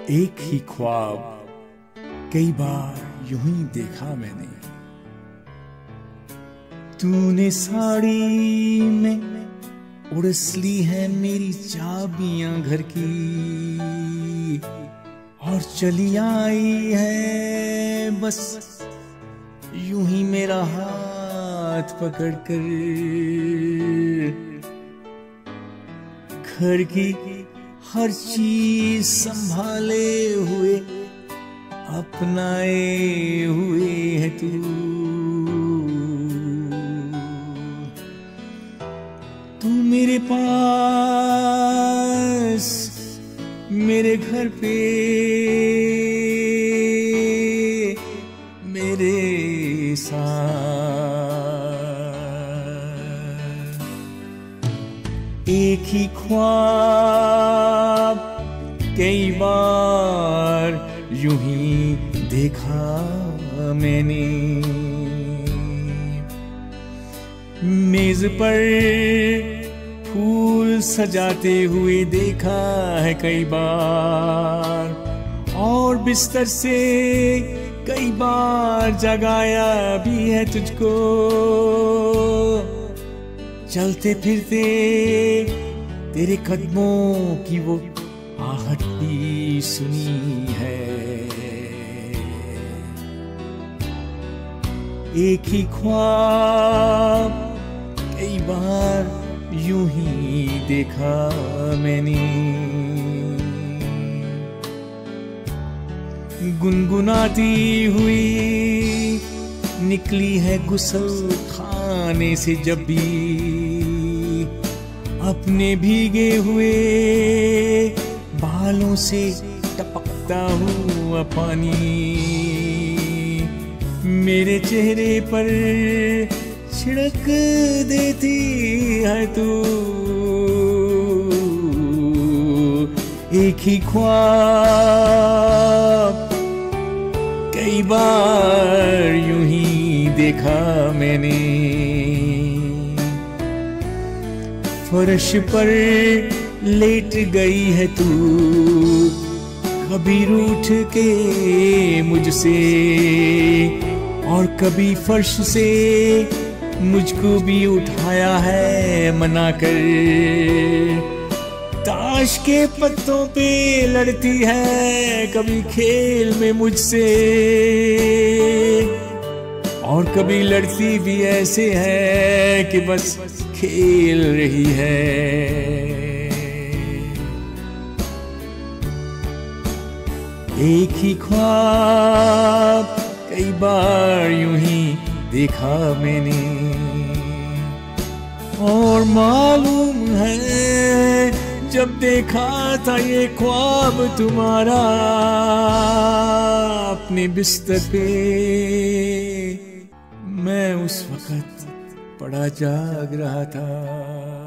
एक ही ख्वाब कई बार यूं ही देखा मैंने। तूने साड़ी में उड़स ली है मेरी चाबियां घर की, और चली आई है बस यूं ही मेरा हाथ पकड़ कर। घर की हर चीज संभाले हुए अपनाए हुए है तू। तू मेरे पास मेरे घर पे मेरे साथ। एक ही ख्वाब कई बार यूं ही देखा मैंने। मेज पर फूल सजाते हुए देखा है कई बार, और बिस्तर से कई बार जगाया भी है तुझको। चलते फिरते तेरे कदमों की वो आहट भी सुनी है। एक ही ख्वाब कई बार यूं ही देखा मैंने। गुनगुनाती हुई निकली है गुसल खाने से जब भी, अपने भीगे हुए बालों से टपकता हुआ पानी मेरे चेहरे पर छिड़क देती है तू। एक ही ख्वाब कई बार यूं ही देखा मैंने। फर्श पर लेट गई है तू कभी रूठ के मुझसे, और कभी फर्श से मुझको भी उठाया है मना कर। ताश के पत्तों पे लड़ती है कभी खेल में मुझसे, और कभी लड़ती भी ऐसे है कि बस खेल रही है। एक ही ख्वाब कई बार यूं ही देखा मैंने, और मालूम है जब देखा था ये ख्वाब तुम्हारा अपने बिस्तर पे, मैं उस वक्त बड़ा जाग रहा था।